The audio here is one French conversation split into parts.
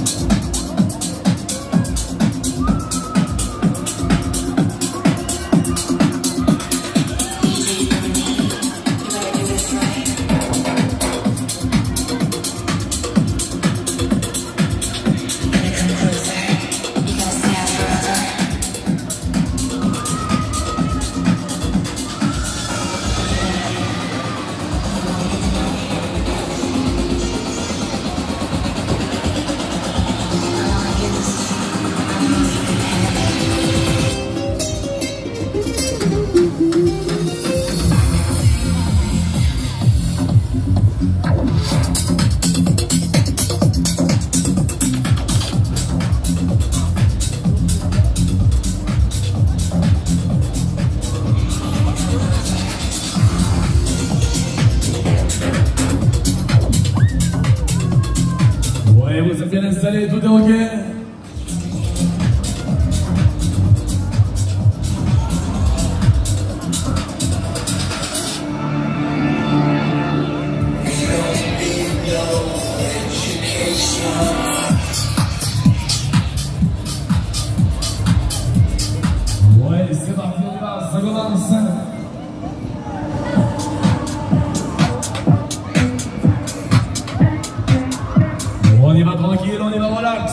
Vous êtes bien installés, tout est ok? Ouais, c'est parti, on y va, ça commence. On y va tranquille, on y va relax.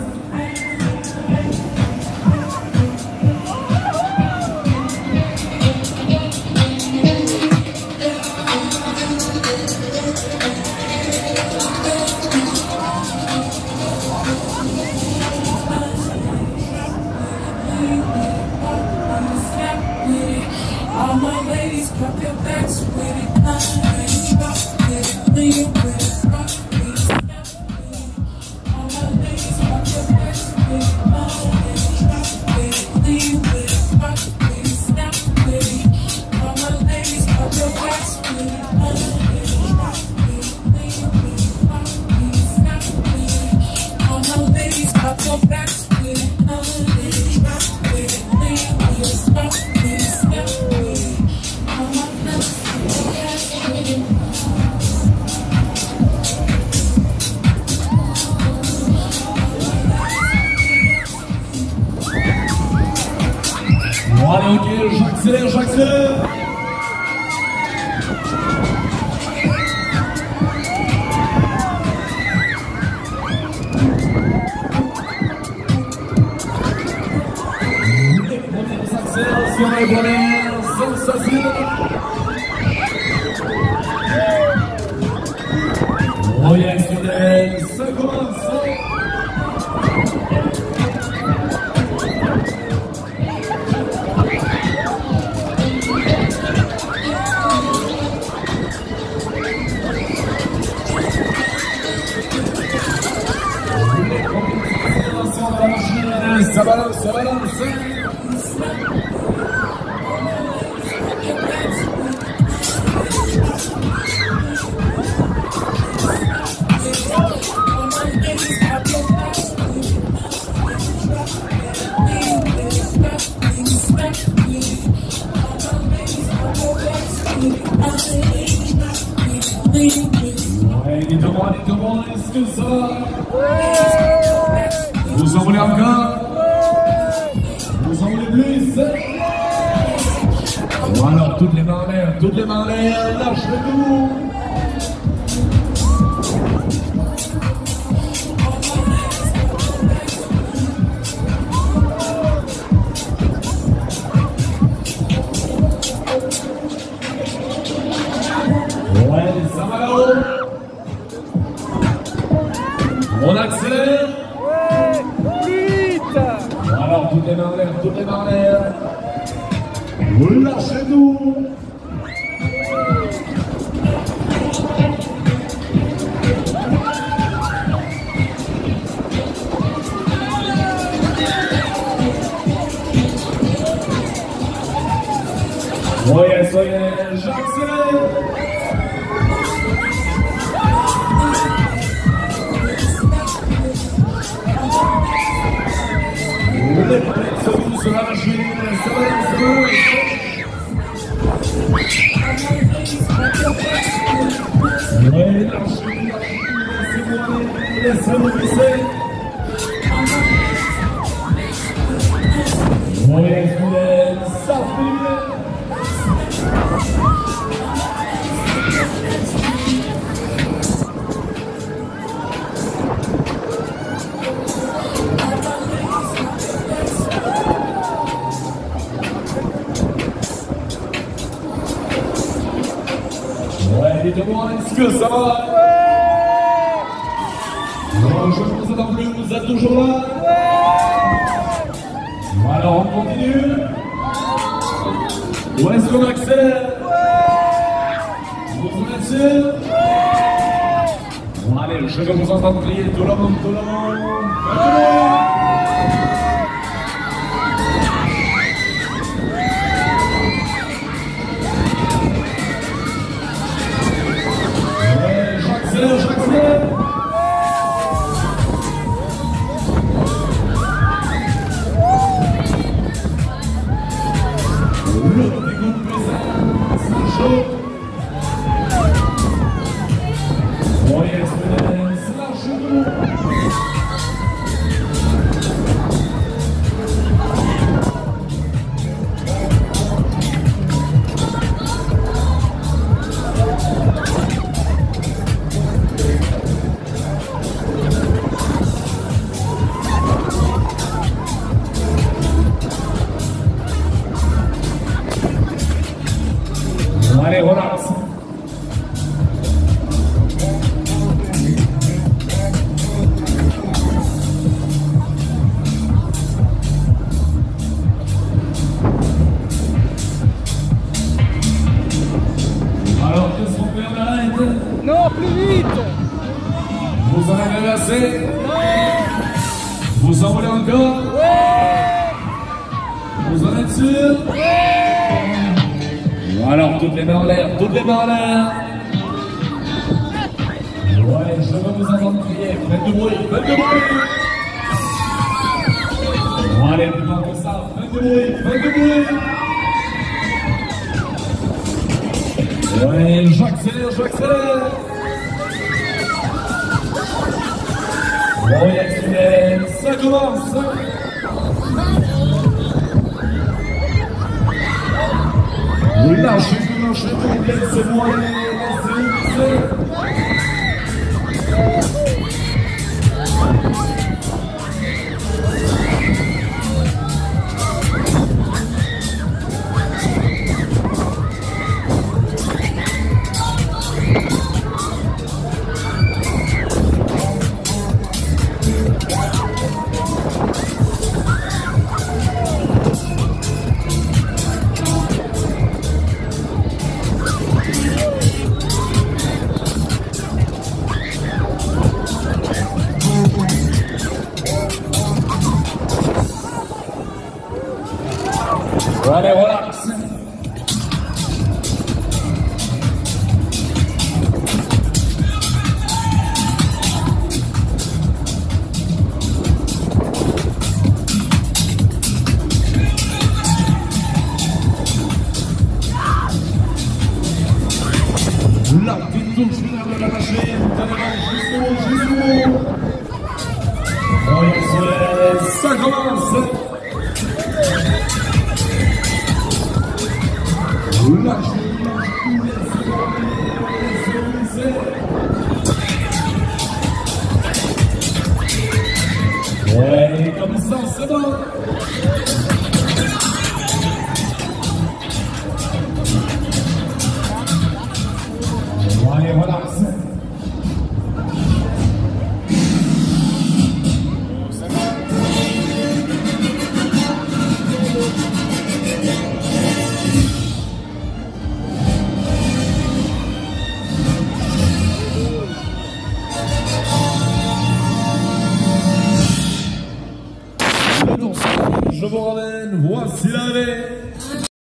All my ladies, pop your backs with it, drop with it, lean with it, rock with it, snap with it. All my ladies, pop your backs with it, drop with it, lean with it, rock with it, snap with it. All my ladies, pop your backs with it, drop with it, lean with it, rock with it, snap with it. All my ladies, pop your backs with it, drop with it, lean with it, rock with it, snap with it. Bon, allez, ok, j'accélère, j'accélère. Accélération, les premières sensations. Oh yes, modèle, ça commence. Ça balance, ça balance. Ouais, dites-moi, est-ce que ça va? Vous en voulez encore? Vous en voulez plus? Ou alors toutes les mains en l'air, lâchez-vous! Ouais, ça va là-haut! On accélère! Alors, toutes les mains en l'air. Lâchez-nous. Soyez, j'accélère. Sur la machine, ça va. Ouais, laissez-moi glisser. est-ce que ça va? Non, je ne vous attends plus, vous êtes toujours là? Alors on continue. Où est-ce qu'on accélère? Vous en êtes sûr? Bon, allez, je vais vous entendre crier tout le monde, tout le monde. J'accélère. Le dégoût présent, c'est chaud. Oh yes, c'est la cheveux. Allez, relax. Alors, qu'est-ce qu'on fait? On arrête? Non, plus vite. Vous en avez assez? Non. Vous en voulez encore? Ouais. Vous en êtes sûr? Ouais. Alors, toutes les mains en l'air, toutes les mains en l'air. Ouais, je veux vous entendre crier. Faites du bruit, faites du bruit. Bon, allez, plus loin que ça. Faites du bruit, faites du bruit. Ouais, j'accélère. Bon, yes, ça commence. Lâchez, laissez-moi aller, allez, relax. La petite touche finale de la machine, jusqu'au bout. Oh yes, ça commence. Ouais, comme ça, c'est bon. Allez, relax. Je vous ramène, voici la